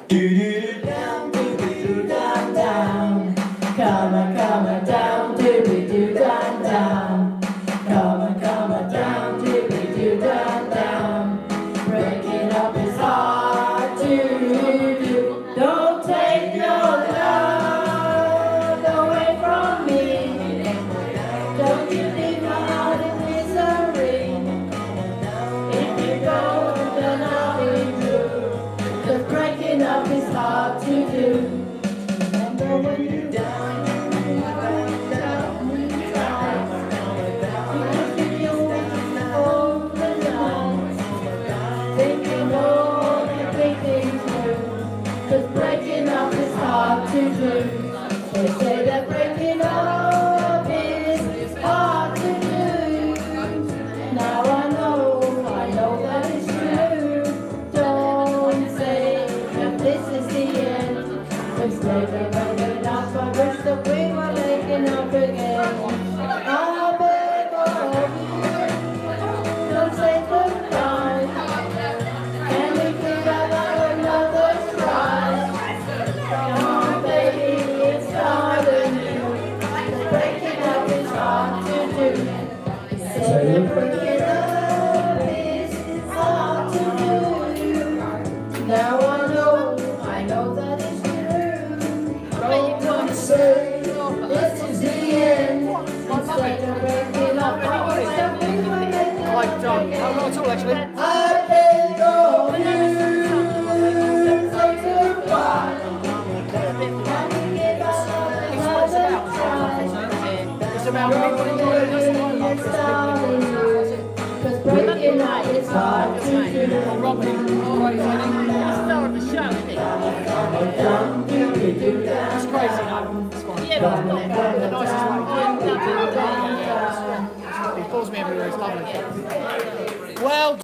Down, do down, down. Come on down, do down, down. Come on down, do down, down. Breaking up is hard to do. Don't take your love away from me. Don't you leave my heart in misery. If you go, then I'll be through. 'Cause breaking up is hard to do. Remember when you down, breaking up is hard to do. They say that breaking up is hard to do. Now I know that it's true. Don't say that this is the end. It's never breaking up, I wish that we were making up again. I beg of you, don't say goodbye. Can we give out another try? Oh baby, it's hard on you. Breaking up is hard to do. Say that breaking up is hard to do. Now I know that it's true. Don't say this is the end. Instead of breaking up, I wish that we were making up again. Not at all, actually. I beg of you, say goodbye. It's about Cause breaking up is hard to do. Star of the show, isn't it? It's crazy, no? It's fine. Yeah, The nicest way. He pulls me everywhere, it's lovely. Well